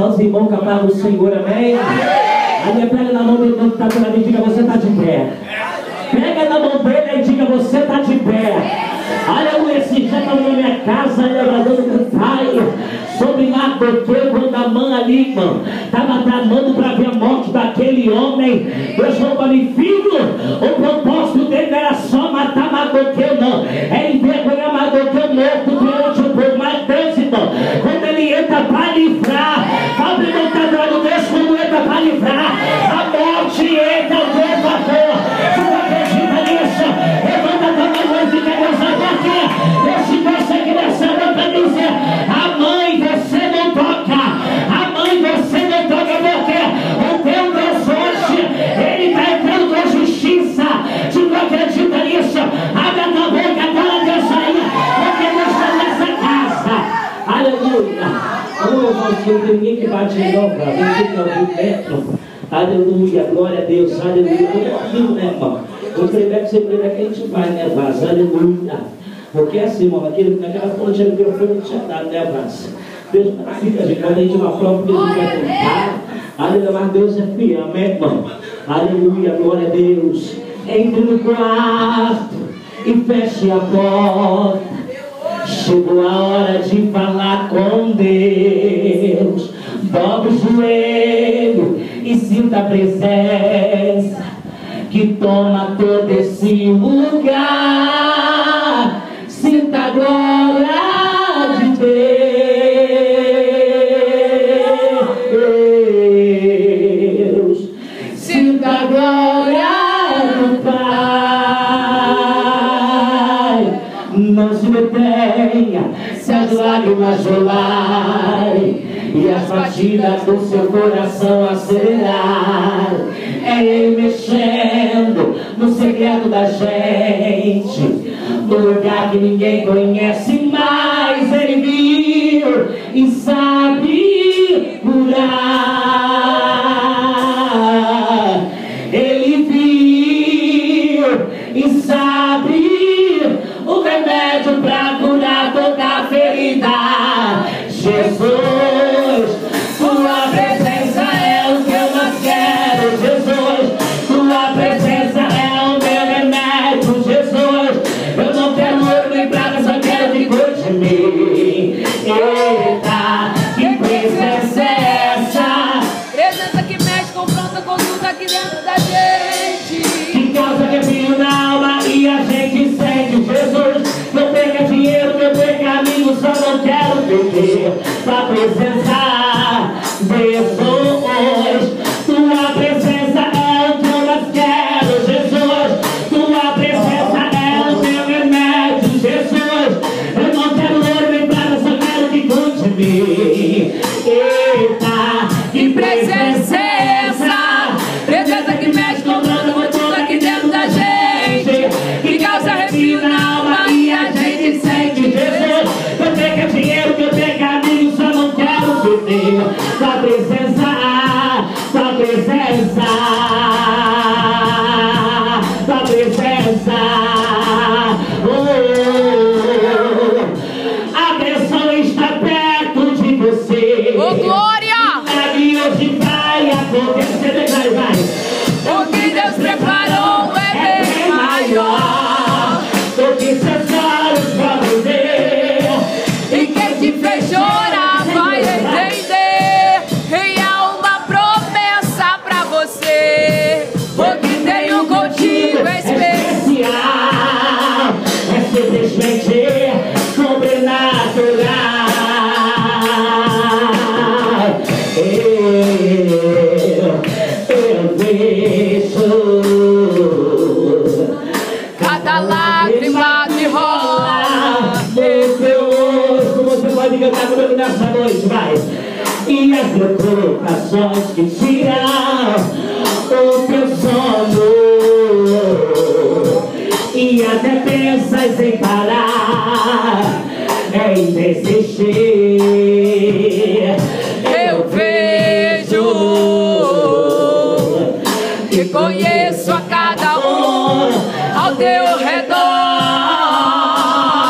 mãos em boca para o Senhor, amém? Aí pega na mão dele que está pela vida e diga: você está de pé. Pega na mão dele e diga: você está de pé. Aleluia, esse dia está na minha casa, aleluia, pai, sobre Mardoqueu, quando a mãe ali, irmão, estava tramando para ver a morte daquele homem. Deus falou para mim: filho, o propósito dele não era só matar Mardoqueu, não, é envergonhar Mardoqueu morto diante do povo. Mas Deus, irmão, quando ele entra para livrar, fala para o tá dando Deus, quando entra para livrar, a morte entra ao teu favor. Tu acredita nisso? Levanta a tua mão e fica Deus aqui. Esse Deus é criação para dizer: a mãe você não toca, a mãe você não toca, porque o teu Deus hoje, ele está entrando com a justiça. Tu acredita nisso? Abre a tua boca agora, Deus aí, porque Deus está nessa casa. Aleluia. Não tem ninguém que bate em nova, ninguém que algum metro. Aleluia, glória a Deus, aleluia. Eu né, irmão? O trebeco que você prega que a gente vai, né, Vaz? Aleluia. Porque assim, irmão, naquela fonte de microfone não tinha dado, né, Vaz? Deus fica, gente, quando a gente vai prova, Deus vai contar. Aleluia, mas Deus é fiel, amém, irmão? Aleluia, glória a Deus. Entre no quarto e feche a porta. Chegou a hora de falar com Deus. Dobre o joelho e sinta a presença que toma todo esse lugar. Sinta a glória de Deus. Sinta a glória do Pai. Não se detenha se as lágrimas rolarem e as batidas do seu coração acelerar. É Ele mexendo no segredo da gente, no lugar que ninguém conhece, mas Ele viu e sabe curar. Ele viu e sabe o remédio para curar toda ferida. Jesus, tua presença é o que eu mais quero. Jesus, tua presença é o meu remédio. Jesus, eu não quero ouro nem prata, só quero que cuide de mim. Eita, que presença é essa? Presença que mexe, confronta, consulta aqui dentro da gente, Que causa arrepio na alma e a gente sente. Jesus, não perca dinheiro, não perca amigos, só não quero perder tua presença. Jesus, tua presença é o que eu mais quero. Jesus, tua presença é o meu remédio. Jesus, eu não quero ouro nem prata, só quero que cuide de mim. Eita, que presença é essa? Presença que mexe, confronta, consulta aqui dentro da gente, que causa arrepio na alma e a gente sente. Jesus, eu perca dinheiro, que eu perca amigos, só não quero perder tua presença, tua presença, tua presença. A bênção está perto de você. Ô, glória! E hoje vai acontecer, vai. O que Deus preparou é bem maior Do que seus olhos podem ver. e quem te fez chorar vai entender. E há uma promessa pra você, o que tenho contigo é Especial, é simplesmente sobrenatural. Eu vejo cada lágrima que rola. meu Deus, você pode cantar comigo nessa noite, vai. E as preocupações que tiram o teu sono, e até pensas em parar, em desistir. Eu vejo que conheço a cada um ao teu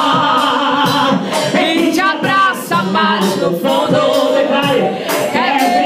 redor. Ele te abraça mais no fundo, quer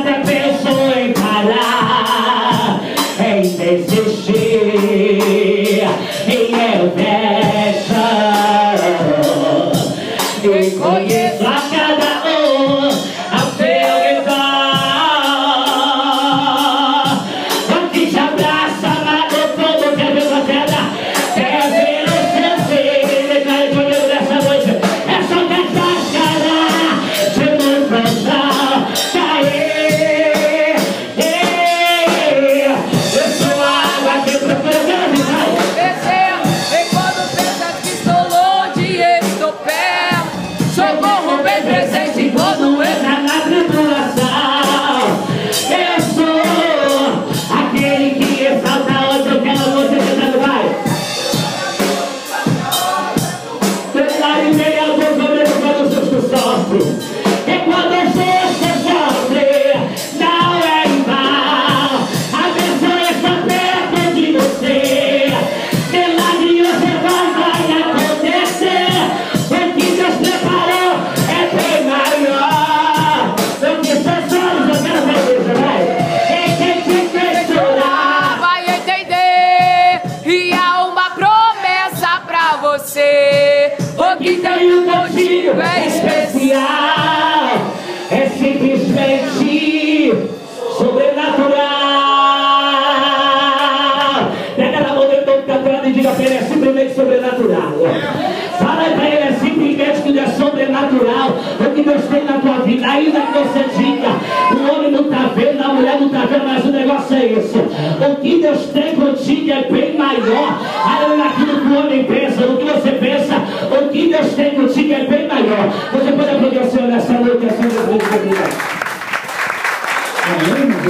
até pensou em parar, em desistir, em inveja. E conheço a cada um ao seu redor. O que te abraça, amado, todo que é mesma pedra. Quer ver o seu filho, ele cai comigo nessa noite. É só que a cáscara de ilusão cair. Eu sou a água que procura viver. Descer, e quando pensas que estou longe, estou perto. Socorro bem presente quando Entra na tribulação. Eu sou aquele que exalta onde eu quero você cantando, vai. Lá em meio ao teu cabelo quando o susto sofre. E quando o susto sofre, não é em vão. A pessoa está perto de você. Milagre você vai acontecer. O que Deus preparou é bem maior do que seus olhos. Eu quero ver isso, vai. Quem te fez chorar vai entender. E há uma promessa pra você. O que tenho contigo é especial. É simplesmente sobrenatural. Pega na mão dele, todo cantando e diga pra ele, é simplesmente sobrenatural. Fala pra ele, é simplesmente que é sobrenatural. O que Deus tem na tua vida, ainda que você diga, o homem não está vendo, a mulher não está vendo, mas o negócio é esse. O que Deus tem contigo é bem maior. Além daquilo que o homem pensa, o que você pensa, o que Deus tem contigo é bem maior. Você pode aplaudir o Senhor nessa noite, essa noite. Amém.